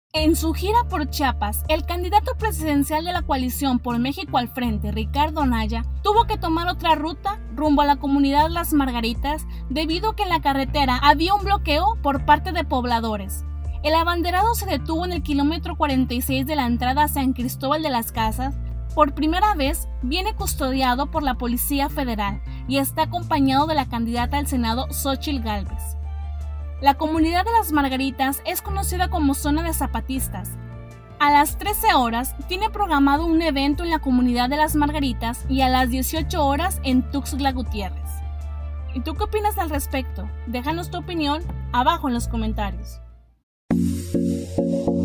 En su gira por Chiapas, el candidato presidencial de la coalición por México al Frente, Ricardo Anaya, tuvo que tomar otra ruta rumbo a la comunidad Las Margaritas debido a que en la carretera había un bloqueo por parte de pobladores. El abanderado se detuvo en el kilómetro 46 de la entrada a San Cristóbal de las Casas. Por primera vez viene custodiado por la Policía Federal y está acompañado de la candidata al Senado Xóchitl Gálvez. La comunidad de Las Margaritas es conocida como zona de zapatistas. A las 13 horas tiene programado un evento en la comunidad de Las Margaritas y a las 18 horas en Tuxtla Gutiérrez. ¿Y tú qué opinas al respecto? Déjanos tu opinión abajo en los comentarios.